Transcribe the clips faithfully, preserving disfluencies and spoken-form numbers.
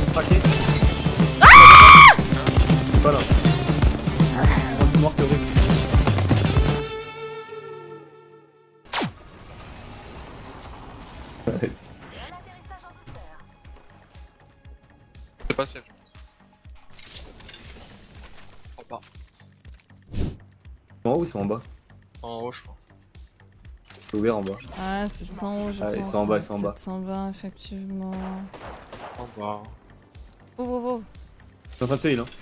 Craqué. Ah voilà. Le noir c'est horrible. C'est pas safe, je pense. Je crois pas. En haut ou ils sont en bas? En haut, je crois. C'est ouvert en bas. Ah, sept cents euros, je Ah, pense. ils sont en bas, ils sont en bas. sept cent vingt, effectivement. En bas. Oh, oh, oh. Je suis en train de se heal, hein.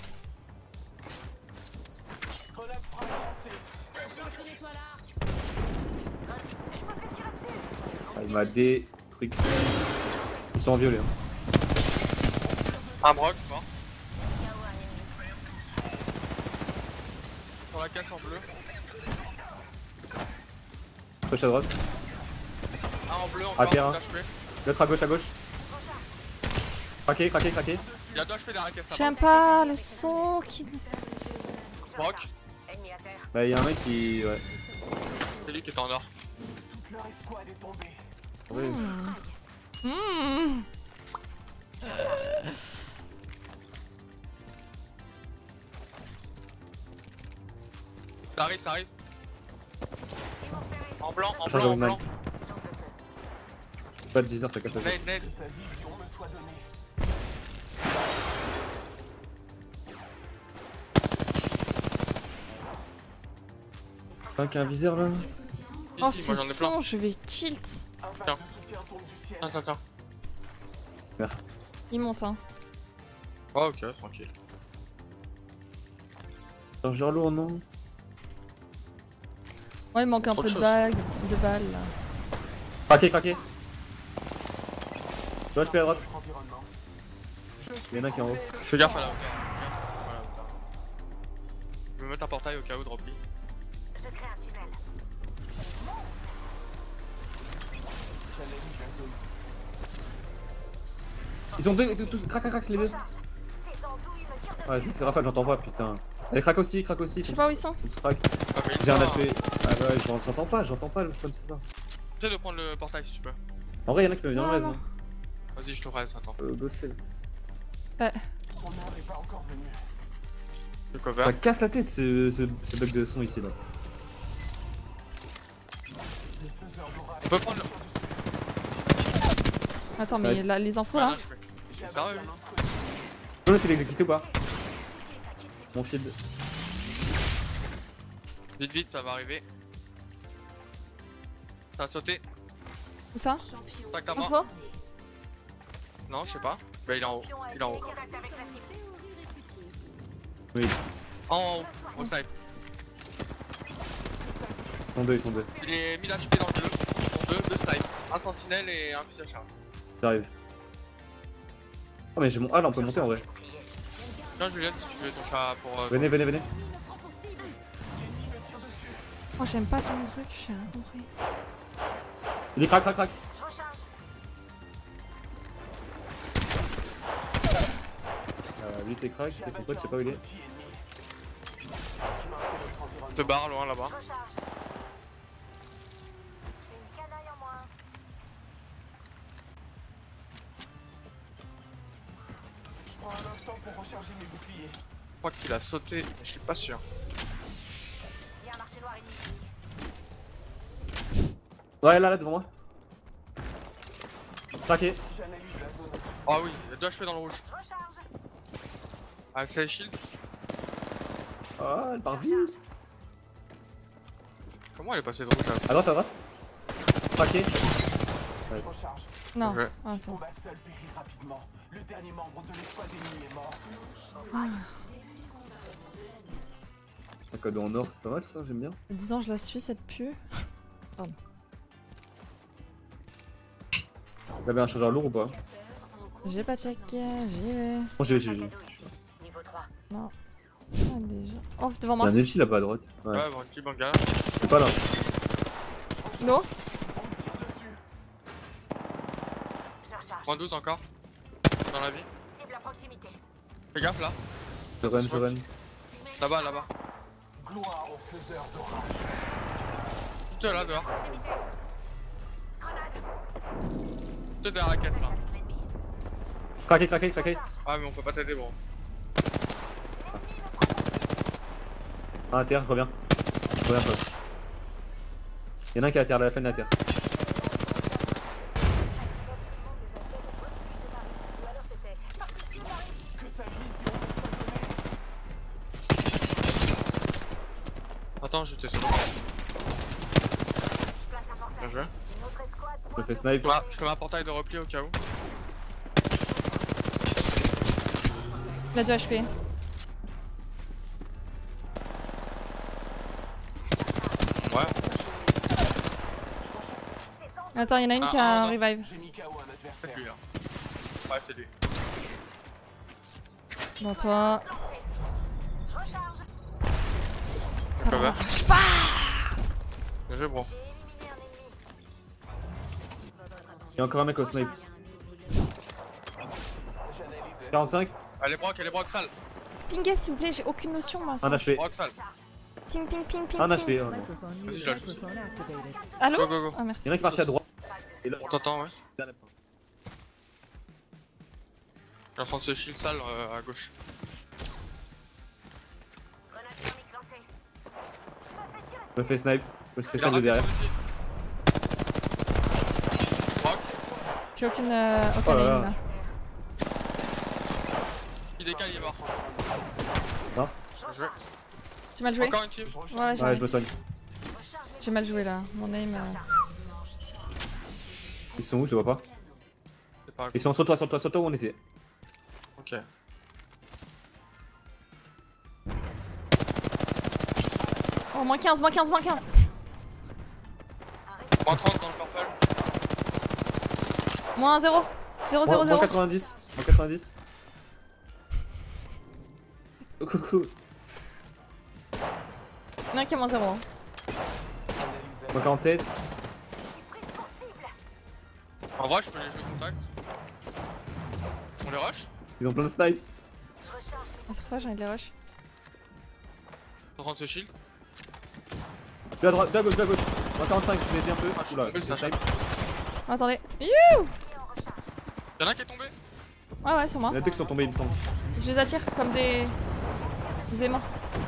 Ah, il m'a des trucs. Ils sont en violet. Hein. Un broc, mort. Sur la casse en bleu. Gauche à droite. Un en bleu À encore, terre. deux H P. L'autre à gauche, à gauche. Craqué, craqué, craqué. Il y a deux H P derrière la caisse. J'aime pas le son qui. Broc, Bah, il y a un mec qui. Ouais. c'est lui qui était en or. Ouais. Mmh. Ça arrive, ça arrive. En blanc, en Ça, blanc, en j'arrive mal. blanc. Pas de viseur, ça casse la tête. Nade, nade. T'as qu'un viseur là? Oh, Ici, ce moi j'en ai plein. son, je vais tilt. Tiens. Tiens, tiens, tiens. Merde. Il monte, hein. Oh, ok, tranquille. Chargeur lourd, non? Ouais, il manque un Trop peu de de choses. bagues, de balles là. Craqué, craqué. Je H P à droite. Il y en a un qui est en haut. Fais gaffe à la hauteur. Fais gaffe à la hauteur. Je vais me mettre un portail au cas où de repli. Je crée un tunnel. Ils sont deux, deux, tous, crac, crac, crac, les deux. Ces andouilles me tirent dessus. Ouais, je fais rafale, j'entends pas, putain. Allez, crac aussi, crac aussi. Je sais pas où ils sont. Crac. Ah, mais il J'ai un part. H P. Ah ouais, j'en- j'entends pas, j'entends pas, comme c'est ça. Essaye de prendre le portail si tu peux. En vrai, y'en a qui peuvent venir Non, en raison. non. Vas-y, je te reste, attends. Euh, bosser. Ouais. Le cover. Ça casse la tête ce, ce, ce bug de son ici là. On peut prendre le. Attends, mais Nice. là, les infos Ouais, là. non, je fais. C'est sérieux lui. Je sais l'exécuter ou pas? Mon shield. Vite, vite, ça va arriver. Ça a sauté. Où ça? Tac la main. Info? Non, je sais pas. Bah, il est en haut. Il est en haut. Contact avec la cible. Oui, En haut. Au snipe. ils sont deux, ils sont deux. Il est mille H P dans le bleu. Ils sont deux, deux snipes. Un sentinelle et un fusil à charge. J'arrive. Oh, mais j'ai mon. Ah là, on peut monter en vrai. Viens, Juliette, si tu veux ton chat pour. Euh, Venez, venez, venez. Oh, j'aime pas ton truc, j'ai rien compris. Il est crac, crac, crac. Je recharge. Euh, lui, t'es crack, j'ai fait son pote, je sais pas où il est. te barre loin là-bas. Je recharge. Une canaille en moins. Je prends un instant pour recharger mes boucliers. Je crois qu'il a sauté, mais je suis pas sûr. Il y a un marché noir ennemi. Ouais, là, là, devant moi. Craqué. J'analyse la zone. Ah oui, il y a deux H P dans le rouge. Je recharge. Ah, c'est shield. Ah, elle part vite. Comment elle est passée de rouge à. À droite, à droite. Craqué. Je recharge. Non. Ouais. Ah, attends. Combat seul périt rapidement. Le dernier membre de l'escouade ennemie est mort. Un code en or, c'est pas mal ça, j'aime bien. Disons, je la suis cette pue. T'avais un chargeur lourd ou pas? J'ai pas checké, j'y vais. Bon, j'y vais, j'y vais. Cadeau ici. Niveau trois. Non. Ah, déjà. Oh, devant Il y moi. a un ulti là-bas à droite. Ouais. Ouais, bon, un petit banga. C'est pas là. L'eau. On me tire dessus. Je recharge. Point douze encore. Dans la vie. Cible à proximité. Fais gaffe là. Je run, je run. Là-bas, là-bas. Gloire au faiseur d'orage. Tu es là dehors. Proximité. Grenade. Tu es derrière la caisse là. Avec l'ennemi. Craqué, craqué, craqué. Ah, mais on peut pas t'aider, bro. Ah, à terre, je reviens. Je reviens, toi. Y'en a un qui est à terre, la fin de la terre. Que sa vision me soit donnée. Attends, je t'essaie. Bien joué. Je me fais snipe. Je te mets- je te mets un portail de repli au cas où. Il a deux H P. Ouais. Attends, il y en a une Ah, qui a ah, un non. revive. J'ai mis K O un C'est adversaire. lui là. Ouais, c'est lui. Dans toi. Le cover. Bien joué, bro. Y'a encore un mec au snipe. quarante-cinq. Allez, broc, allez, broc, sale. Pingez s'il vous plaît, j'ai aucune notion moi. Un H P. Broc, sale. Ping ping ping ping. Un ping. H P. oh non. Vas-y, je lâche aussi. Allô? Go, go, go. Ah merci. Y'en a un qui marchait à droite. Et là, On t'entend, ouais. Il est en train de se shield sale euh, à gauche. je me fais snipe. Je me fais Il a snipe de raté derrière. sur le pied. Broc, J'ai aucune, euh, aucune Oh là aim là. là. il décale, il est mort. Non. Bien joué. J'ai mal joué. Encore une team. Ouais, Ouais, je j'arrive. me soigne. J'ai mal joué là. Mon aim. euh, Ils sont où? Je les vois pas. C'est pas grave. Ils sont sur toi, sur toi, sur toi où on était. Ok. Oh, moins quinze, moins quinze, moins quinze. Moins trente dans le purple. Moins zéro. zéro, zéro, Moins zéro. quatre-vingt-dix. Moins quatre-vingt-dix. Oh, coucou. Il y en a un qui est moins zéro. hein. Moins quarante-sept. En vrai, je peux les jouer contact. On les rush. Ils ont plein de snipe. Ah, c'est pour ça que j'ai envie de les rush. Ils sont en train de se shield. Deux à droite, deux à gauche, deux à gauche. Moins quarante-cinq, je vais aider un peu. Ah, je suis Oula, tombé, ça j'ai snipe. Oh, attendez. Youh. Y'en a un qui est tombé. Ouais, ouais, sur moi. Il y en a deux qui sont tombés, il me semble. Je les attire comme des. des aimants.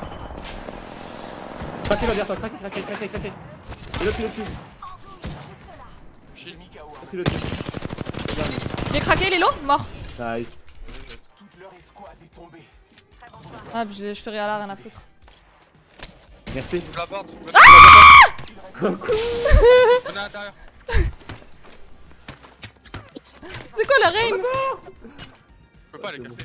Craquez là derrière toi, craquez, craquez, craquez, craquez. Et l'autre, il est au-dessus. Shield. L'autre, il est au-dessus. Il est craqué, il est low. Mort. Nice. Toute leur escouade est tombée. Ah, je, je te réala, rien à foutre. Merci. Ouvre la porte. Venez Venez à l'intérieur. C'est quoi la aim? Je peux pas les casser.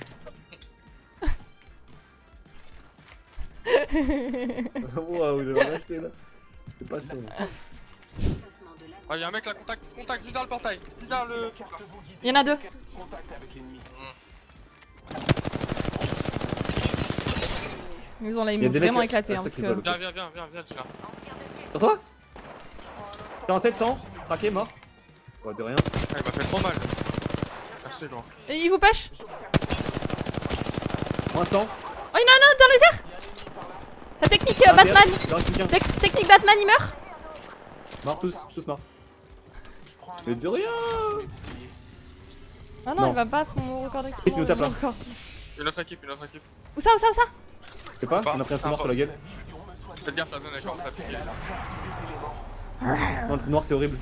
Waouh, j'ai vraiment acheté là. C'est pas ça. Ah, y'a un mec là, contact. Contact, juste dans le portail. Juste dans le. Carte-vous guider. Il y en a deux. Contact avec l'ennemi. Ils ont la Il y a aim des vraiment mecs- éclaté ah, hein, c'est parce qui que. veulent. Viens, viens, viens, viens, viens, tu là. Sur toi quarante-sept, cent. Craqué, mort. Ouais, de rien. Ah, il m'a fait trop mal. Merci, gros. Et il vous pêche? Moins cent. Oh, il y en a un autre dans les airs! La technique euh, Ah, Batman! merde, il en reste plus qu'un. Tec- technique Batman, il meurt! Mort tous, tous morts. Mais de rien. Ah non, Non. il va battre mon record de Et tu nous tapes, là. record. Une autre équipe, une autre équipe. Où ça, où ça, où ça? Je sais pas, on a pris un trou noir sur la gueule. Faites gaffe, la zone elle commence à piquer. Non, le trou noir c'est horrible.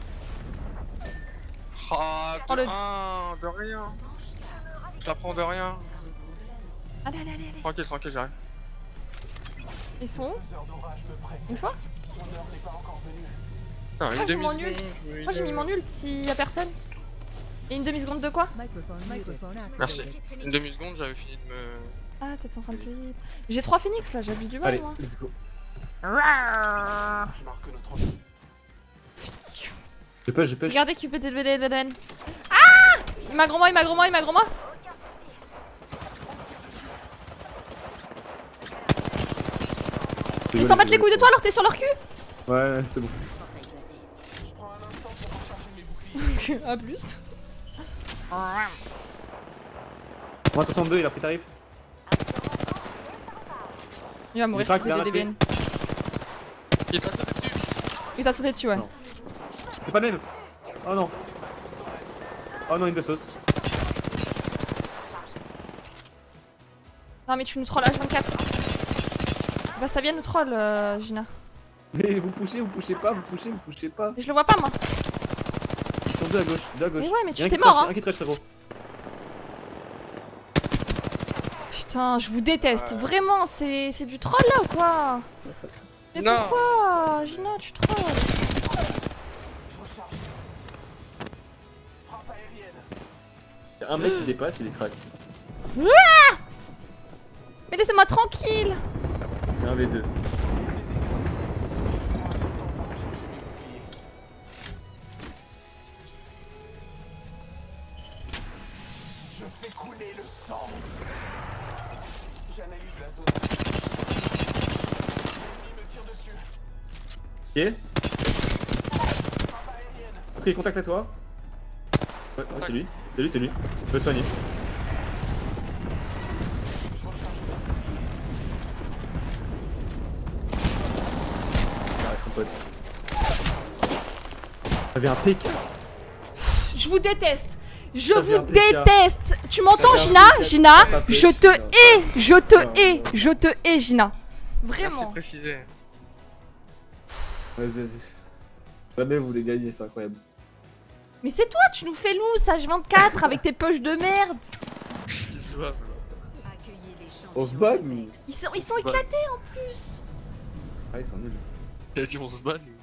Ah, Oh, de le- un, de rien. Je la prends de rien. Allez, allez, allez, allez. Tranquille, tranquille, j'arrive. Ils sont où? Une fois? Putain, Ah, une j'ai demi mon seconde. ult. Moi j'ai mis mon ult s'il y a personne. Et une demi-seconde de quoi? Merci. Une demi seconde, j'avais fini de me. Ah, t'es en train de te hit. J'ai trois phoenix là, j'abuse du mal Allez, moi. let's go. Je marque notre Je pêche, je pêche. Regardez Q P T B D B D N. Ah! Il m'a gros moi, il m'a gros moi, il m'a gros moi. Ils s'en battent les couilles de toi alors t'es sur leur cul? Ouais, c'est bon. A plus. Moins soixante-deux, il a pris tarif. Il va mourir Il est Q P crack, T D B N. Il t'a sauté dessus. Il t'a sauté dessus, ouais. Non. C'est pas le même. Oh non. Oh non, une de sauce. Non mais tu nous trolls H vingt-quatre. Bah ça vient nous troll euh, Gina. Mais vous poussez, vous poussez pas, vous poussez, vous poussez pas. Mais je le vois pas moi. Ils sont deux à gauche, deux à gauche. Mais ouais mais Y'a tu un t'es qui mort trash, hein. Un qui trash frérot. Putain je vous déteste. Ouais. Vraiment c'est c'est du troll là ou quoi? Mais Non. pourquoi Gina tu trolls? Je recharge. Frappe aérienne. Y'a un mec qui dépasse, il est crack. Mais laissez-moi tranquille. Y'a un V deux. Je fais couler le sang. J'analyse la zone. L'ennemi me tire dessus. Ok. Frappe aérienne. Ok, contact à toi. Ouais, ouais c'est lui, c'est lui, c'est lui. Je peux te soigner. Je recharge le bouclier. Arrête son pote. J'avais un P K. Je vous déteste. Je T'as vous vu un P K. déteste. Tu m'entends T'as vu Gina? un P K. Gina, T'as pas fait. je te Non. hais, je te Non, hais, non. je te hais Gina. Merci de Vraiment. préciser. Vas-y, vas-y. Jamais vous voulez gagner, c'est incroyable. Mais c'est toi, tu nous fais loose H vingt-quatre avec tes poches de merde. Ils se voient, là. On se bat, nous. Ils sont, ils sont On se bat. éclatés en plus. Ah, ils sont nuls. Vas-y, on se bat, nous.